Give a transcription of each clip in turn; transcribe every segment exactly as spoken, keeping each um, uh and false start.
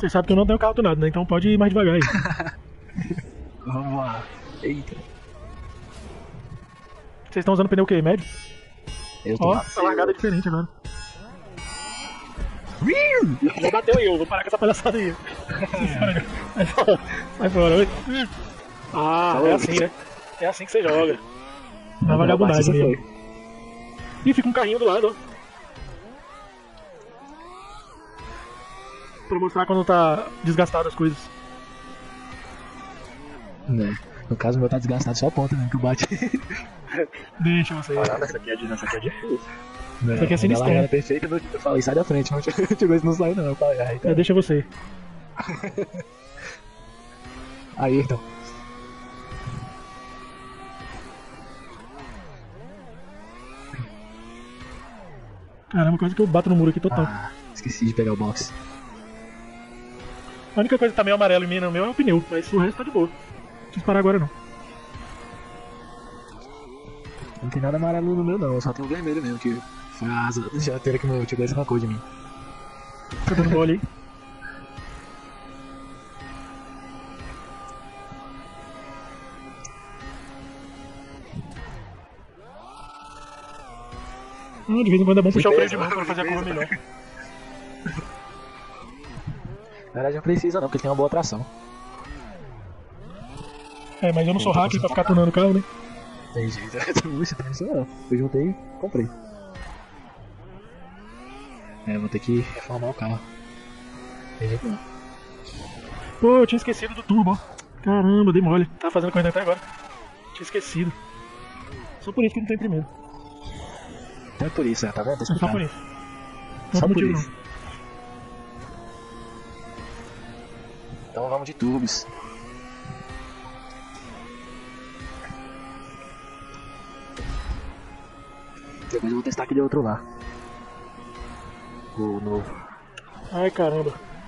Você sabe que eu não tenho carro tunado, né? Então pode ir mais devagar aí. Vamos lá. Eita. Vocês estão usando pneu o quê? Médio? Eu tô Ó, lá. a largada é diferente agora. Já bateu eu, vou parar com essa palhaçada aí. Sai fora, sai fora. Oi. Ah, é assim, né? É assim que você joga. Na vagabundagem mesmo. Ih, fica um carrinho do lado, ó. Pra mostrar quando tá desgastado as coisas. Né? No caso, o meu tá desgastado só a ponta, né? Que eu bate. Deixa você. Caramba, essa aqui é, essa aqui é difícil. Não, Isso aqui é sinistro. largada perfeita, eu falei, sai da frente, mas chegou isso não sai não. Eu falei, ah, então. É, deixa você. Aí, então. Caramba, quase que eu bato no muro aqui total. Ah, esqueci de pegar o box. A única coisa que tá meio amarelo em mim no meu é o pneu, mas o resto tá de boa. Não preciso parar agora não. Não tem nada amarelo no meu não, só tem o vermelho mesmo, que foi a asa da geladeira que meu tio Gleison arrancou de mim. Tá dando mole aí. Ah, de vez em quando é bom puxar o freio de mão pra fazer a curva melhor. Na verdade não precisa não, porque ele tem uma boa tração. É, mas eu não sou hacker pra ficar tunando o carro, né? Tem jeito, você também sou não. Eu juntei e comprei. É, eu vou ter que reformar o carro. Tem jeito não. Pô, eu tinha esquecido do turbo, ó. Caramba, dei mole. Tava fazendo corrida até agora. Tinha esquecido. Só por isso que não tem primeiro. Então é por isso, tá vendo? Tá É só por isso. Não Só tem por motivo isso. Então vamos de turbos. Depois eu vou testar aquele outro lá. O novo. não. Ai, caramba.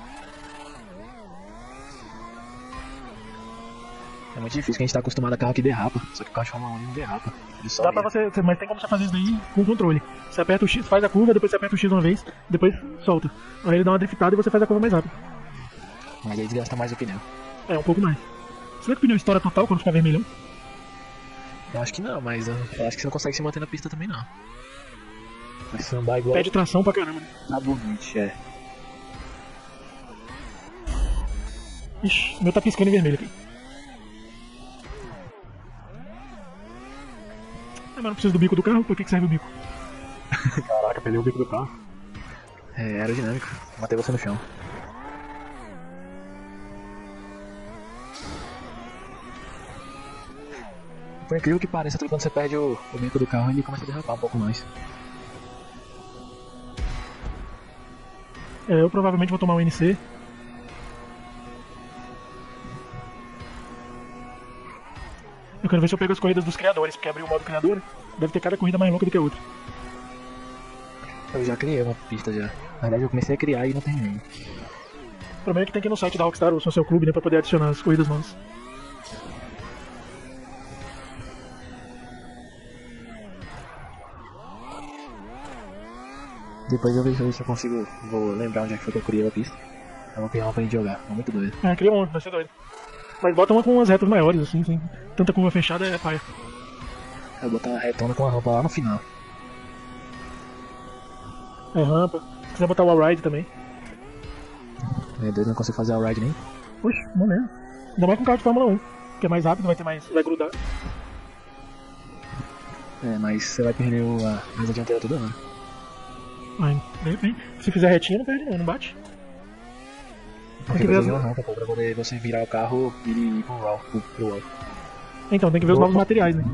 É muito difícil, que a gente tá acostumado a carro que derrapa. Só que o carro de Fórmula um não derrapa. Ele só Dá pra você, mas tem como você fazer isso daí com controle. Você aperta o X, faz a curva, depois você aperta o X uma vez, depois solta. Aí ele dá uma driftada e você faz a curva mais rápido. Mas aí desgasta mais o pneu. É, um pouco mais. Será que o pneu estoura total quando ficar vermelhão? Eu acho que não, mas eu eu acho que você não consegue se manter na pista também não. Vai sambar igual Pede tração pra caramba, né? na bonite, é. Ixi, o meu tá piscando em vermelho aqui. Ah, mas não preciso do bico do carro? Por que que serve o bico? Caraca, perdeu o bico do carro. É aerodinâmico, matei você no chão. Por incrível que pareça, quando você perde o, o bico do carro, ele começa a derrapar um pouco mais. É, eu provavelmente vou tomar um N C. Eu quero ver se eu pego as corridas dos criadores, porque abrir o modo criador, deve ter cada corrida mais louca do que a outra. Eu já criei uma pista já. Na verdade eu comecei a criar e não terminei. O problema é que tem que ir no site da Rockstar ou no seu clube, né, pra poder adicionar as corridas novas. Depois eu vejo se eu consigo, vou lembrar onde é que foi que eu criei a pista. Eu vou criar uma pra gente jogar, é muito doido. É, cria um, vai ser doido. Mas bota uma com umas retas maiores, assim, sem tanta curva fechada é paia. Eu vou botar uma retona com uma rampa lá no final. É rampa. Se quiser botar o all-ride também. Meu Deus, não consigo fazer a ride nem. Oxe, não mesmo. Ainda mais com carro de Fórmula um, que é mais rápido, vai ter mais. Vai grudar. É, mas você vai perder o, a asa dianteira toda hora. Ai, de repente. Se fizer retinha, não perde não, não bate. Porque que ver fazer as- uma rampa pô, pra poder você virar o carro e ir pro wall, pro, pro wall. Então, tem que ver os novos materiais, né?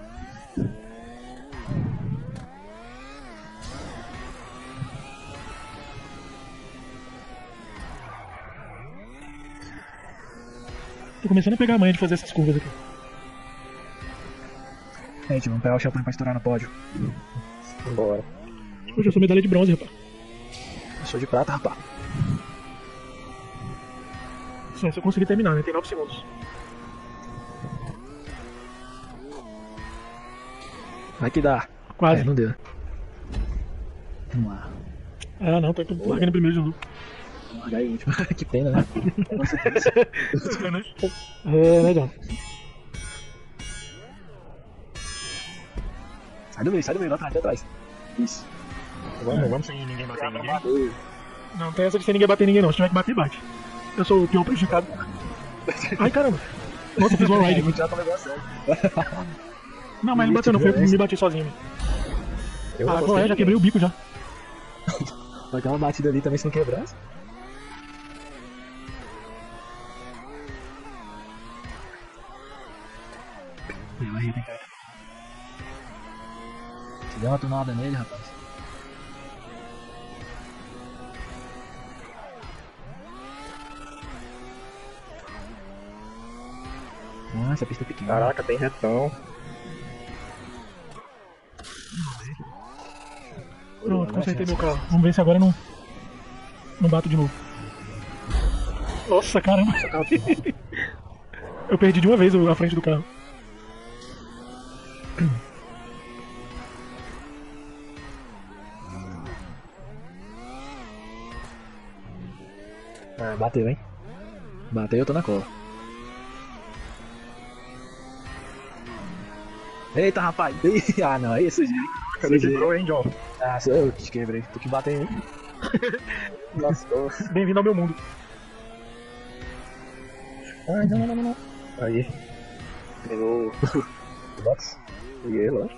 Tô começando a pegar a manha de fazer essas curvas aqui. Gente, vamos pegar o champanhe pra estourar no pódio. Bora. Poxa, eu sou medalha de bronze, rapaz. Eu sou de prata, rapaz. Só se eu conseguir terminar, né? Tem nove segundos. Vai que dá. Quase. É, não deu. Vamos lá. Ah, não, tô largando em primeiro de novo. Largar em último. Que pena, né? É, né, John? Sai do meio, sai do meio, lá atrás, lá atrás. Isso. Vamos, vamos sem ninguém bater em ninguém. Não tem essa de sem ninguém bater em ninguém não, se tiver que bater, bate. Eu sou o pior prejudicado. Ai, caramba. Nossa, eu fiz one ride. Não, mas ele bateu não, foi eu que me bati sozinho. Ah, qual é? Já quebrei o bico já. Vai dar uma batida ali também se não quebrasse. Eu aí, tem cara. Se der uma tunada nele, rapaz. Ah, essa pista é pequena. Caraca, tem retão. Pronto, consertei meu carro. Vamos ver se agora não. Não bato de novo. Nossa, caramba. Eu perdi de uma vez a frente do carro. Ah, bateu, hein? Bateu, eu tô na cola. Eita, rapaz! Ah, não, é isso, gente. Você quebrou, hein, John? Ah, eu te quebrei. Tu que bateu em mim. Lascou. Bem-vindo ao meu mundo. Ai, não, não, não, não. Aí. Pegou o box. Peguei, lógico.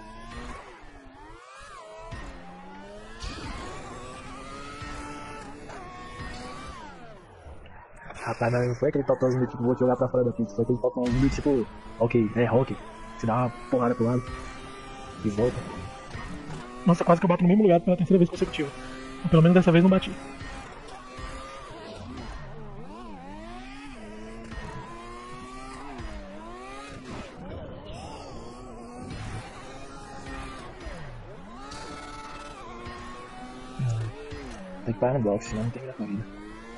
Rapaz, mas não foi aquele totozinho do tipo, vou te jogar pra fora da pista. Foi aquele totozinho do tipo, ok, é rock. Você dá uma porrada pro lado. E volta. Nossa, quase que eu bato no mesmo lugar pela terceira vez consecutiva. Ou pelo menos dessa vez não bati. Tem que parar no bloco, senão não tem graça na vida.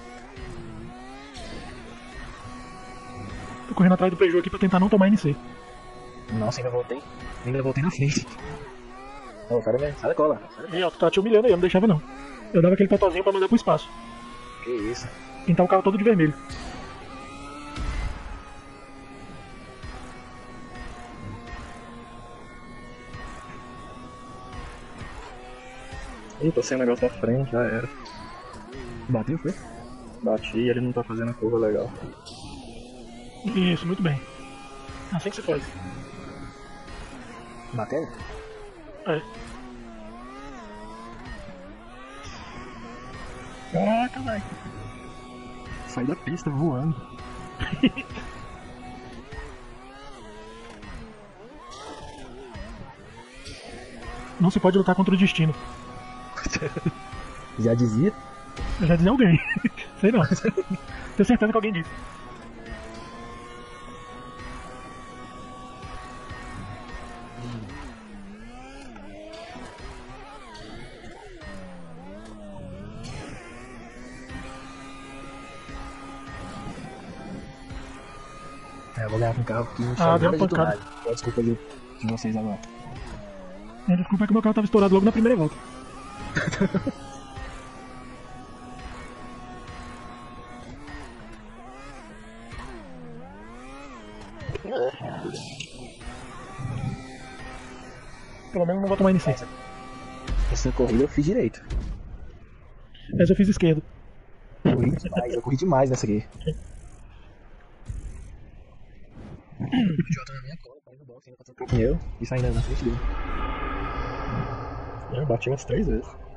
Tô correndo atrás do Peugeot aqui pra tentar não tomar N C. Nossa, ainda voltei. Ainda voltei na frente. Ô, cara, sai da cola. E ó, tu tá te humilhando aí, eu não deixava não. Eu dava aquele totozinho pra mandar pro espaço. Que isso? Pintar o carro todo de vermelho. Ih, tô sem o negócio da frente, já era. Bateu, foi? Bati e ele não tá fazendo a curva legal. Isso, muito bem. Assim que se faz. Bateu? É. Caraca, velho. Sai da pista voando. Não se pode lutar contra o destino. Já dizia? Eu já dizia alguém. Sei não. Tenho certeza que alguém disse. É, eu vou ganhar com um carro que não Ah, chama deu nada uma de pancada. tunagem. Qual a desculpa de, de vocês agora? A desculpa é que meu carro tava estourado logo na primeira volta. Pelo menos não vou tomar N C. Essa corrida eu fiz direito. Essa eu fiz esquerdo. Eu corri demais, eu corri demais nessa aqui. Jota na minha cola, no box, ainda passando pro pneu e saindo na frente dele. Eu bati umas três vezes.